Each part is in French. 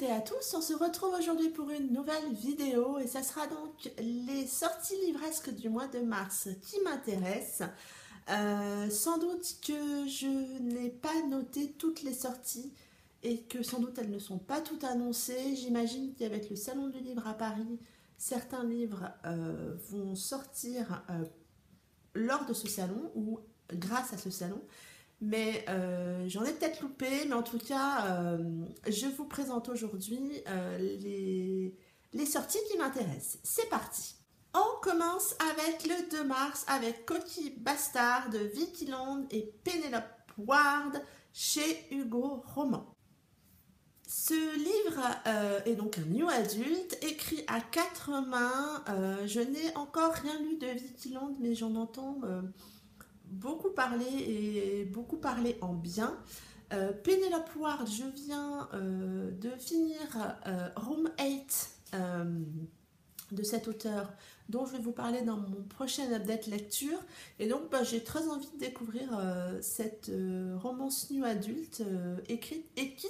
toutes et à tous, on se retrouve aujourd'hui pour une nouvelle vidéo et ça sera donc les sorties livresques du mois de mars qui m'intéressent. Sans doute que je n'ai pas noté toutes les sorties et que sans doute elles ne sont pas toutes annoncées. J'imagine qu'avec le Salon du Livre à Paris, certains livres vont sortir lors de ce salon ou grâce à ce salon. Mais j'en ai peut-être loupé, mais en tout cas, je vous présente aujourd'hui les sorties qui m'intéressent. C'est parti! On commence avec le 2 mars avec Coquille Bastard de Vicky Land et Penelope Ward chez Hugo Roman. Ce livre est donc un new adulte écrit à 4 mains. Je n'ai encore rien lu de Vicky Land, mais j'en entends beaucoup parler et beaucoup parler en bien. Penelope Ward, je viens de finir Room 8 de cet auteur dont je vais vous parler dans mon prochain update lecture, et donc j'ai très envie de découvrir cette romance new adulte écrite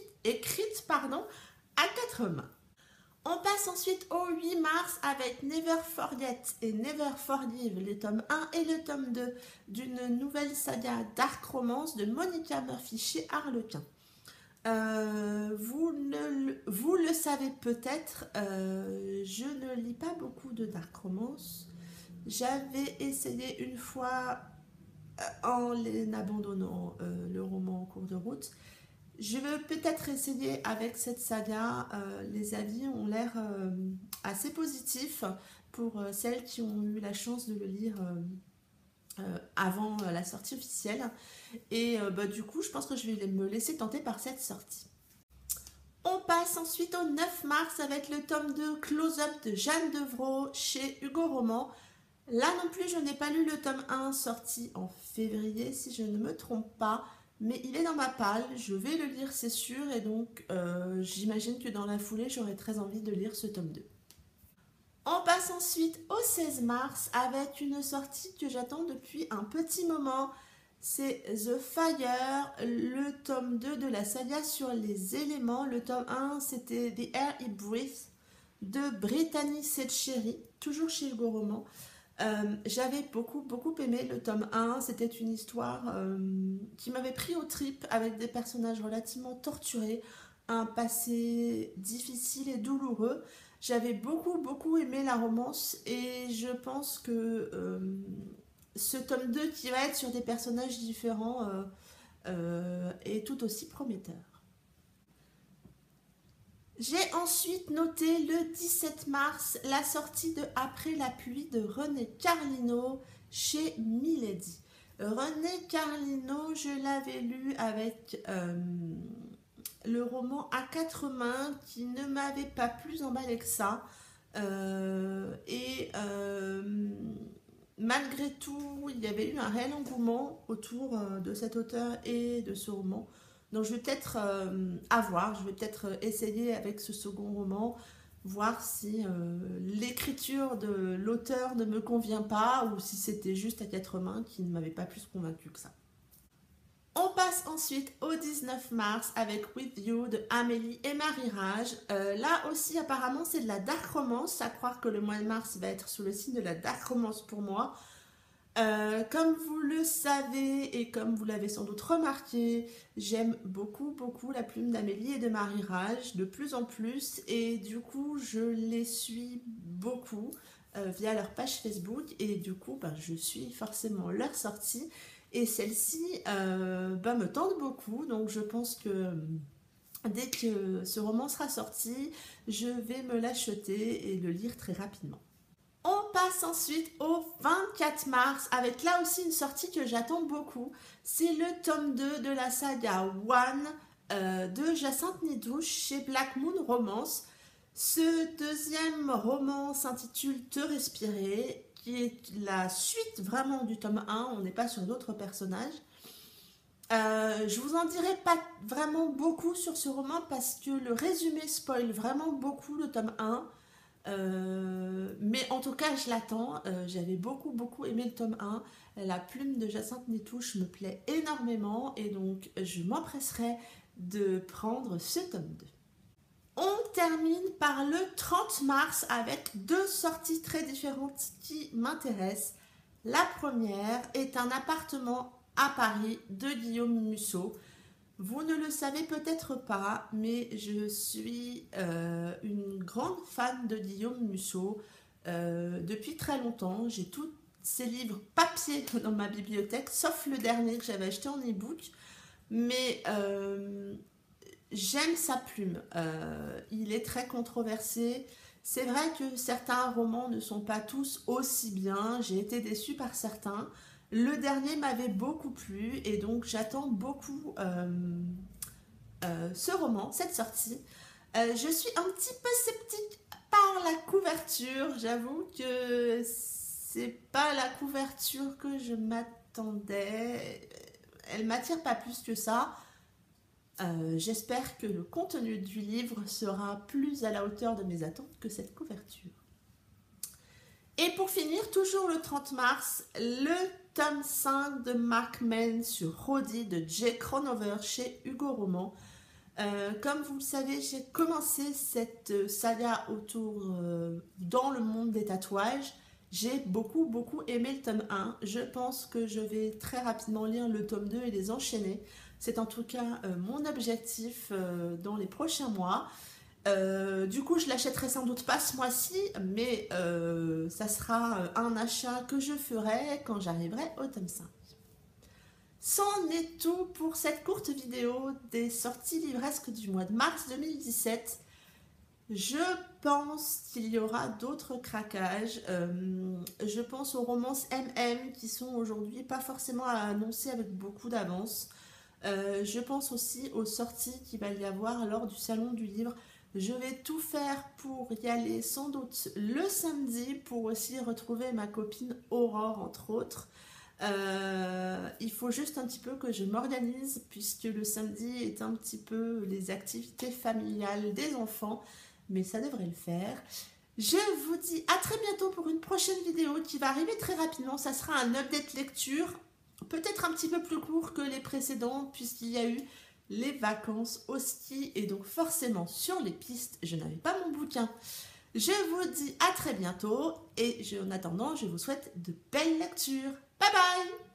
à 4 mains. On passe ensuite au 8 mars avec Never Forget et Never Forgive, les tomes 1 et le tome 2 d'une nouvelle saga dark romance de Monica Murphy chez Harlequin. Vous le savez peut-être, je ne lis pas beaucoup de dark romance. J'avais essayé une fois en abandonnant le roman en cours de route. Je veux peut-être essayer avec cette saga. Les avis ont l'air assez positifs pour celles qui ont eu la chance de le lire avant la sortie officielle. Et du coup, je pense que je vais me laisser tenter par cette sortie. On passe ensuite au 9 mars avec le tome 2 Close-up de Jeanne Devreau chez Hugo Roman. Là non plus, je n'ai pas lu le tome 1 sorti en février, si je ne me trompe pas. Mais il est dans ma palle, je vais le lire c'est sûr, et donc j'imagine que dans la foulée j'aurai très envie de lire ce tome 2. On passe ensuite au 16 mars avec une sortie que j'attends depuis un petit moment. C'est The Fire, le tome 2 de la saga sur les éléments. Le tome 1 c'était The Air It Breathes de Brittany Setcheri, toujours chez Hugo Roman. J'avais beaucoup aimé le tome 1, c'était une histoire qui m'avait pris aux tripes avec des personnages relativement torturés, un passé difficile et douloureux. J'avais beaucoup aimé la romance et je pense que ce tome 2 qui va être sur des personnages différents est tout aussi prometteur. J'ai ensuite noté le 17 mars la sortie de Après la pluie de René Carlino chez Milady. René Carlino, je l'avais lu avec le roman à 4 mains qui ne m'avait pas plus emballé que ça. Malgré tout, il y avait eu un réel engouement autour de cet auteur et de ce roman. Donc je vais peut-être je vais peut-être essayer avec ce second roman, voir si l'écriture de l'auteur ne me convient pas ou si c'était juste à 4 mains qui ne m'avait pas plus convaincu que ça. On passe ensuite au 19 mars avec With You de Amélie et Marie Rage. Là aussi apparemment c'est de la dark romance, à croire que le mois de mars va être sous le signe de la dark romance pour moi. Comme vous le savez et comme vous l'avez sans doute remarqué, j'aime beaucoup la plume d'Amélie et de Marie Rage, de plus en plus, et du coup je les suis beaucoup via leur page Facebook, et du coup je suis forcément leur sortie, et celle-ci me tente beaucoup, donc je pense que dès que ce roman sera sorti, je vais me l'acheter et le lire très rapidement. On passe ensuite au 24 mars avec là aussi une sortie que j'attends beaucoup. C'est le tome 2 de la saga One de Jacinthe Nidouche chez Black Moon Romance. Ce deuxième roman s'intitule Te respirer, qui est la suite vraiment du tome 1. On n'est pas sur d'autres personnages. Je vous en dirai pas vraiment beaucoup sur ce roman parce que le résumé spoil vraiment beaucoup le tome 1. Mais en tout cas je l'attends, j'avais beaucoup aimé le tome 1, la plume de Jacinthe Nidouche me plaît énormément et donc je m'empresserai de prendre ce tome 2. On termine par le 30 mars avec deux sorties très différentes qui m'intéressent. La première est un appartement à Paris de Guillaume Musso. Vous ne le savez peut-être pas, mais je suis une grande fan de Guillaume Musso depuis très longtemps. J'ai tous ses livres papier dans ma bibliothèque, sauf le dernier que j'avais acheté en e-book. Mais j'aime sa plume. Il est très controversé. C'est vrai que certains romans ne sont pas tous aussi bien. J'ai été déçue par certains. Le dernier m'avait beaucoup plu et donc j'attends beaucoup ce roman, cette sortie. Je suis un petit peu sceptique par la couverture. J'avoue que c'est pas la couverture que je m'attendais. Elle m'attire pas plus que ça. J'espère que le contenu du livre sera plus à la hauteur de mes attentes que cette couverture. Et pour finir, toujours le 30 mars, le tome 5 de Mark Mann sur Roddy de Jay Cronover chez Hugo Roman. Comme vous le savez, j'ai commencé cette saga autour dans le monde des tatouages. J'ai beaucoup aimé le tome 1. Je pense que je vais très rapidement lire le tome 2 et les enchaîner. C'est en tout cas mon objectif dans les prochains mois. Du coup, je l'achèterai sans doute pas ce mois-ci, mais ça sera un achat que je ferai quand j'arriverai au tome 5. C'en est tout pour cette courte vidéo des sorties livresques du mois de mars 2017. Je pense qu'il y aura d'autres craquages. Je pense aux romances MM qui sont aujourd'hui pas forcément à annoncer avec beaucoup d'avance. Je pense aussi aux sorties qu'il va y avoir lors du salon du livre. Je vais tout faire pour y aller sans doute le samedi pour aussi retrouver ma copine Aurore entre autres. Il faut juste un petit peu que je m'organise puisque le samedi est un petit peu les activités familiales des enfants, mais ça devrait le faire. Je vous dis à très bientôt pour une prochaine vidéo qui va arriver très rapidement. Ça sera un update lecture, peut-être un petit peu plus court que les précédents puisqu'il y a eu les vacances au ski et donc forcément sur les pistes, je n'avais pas mon bouquin. Je vous dis à très bientôt et en attendant, je vous souhaite de belles lectures. Bye bye!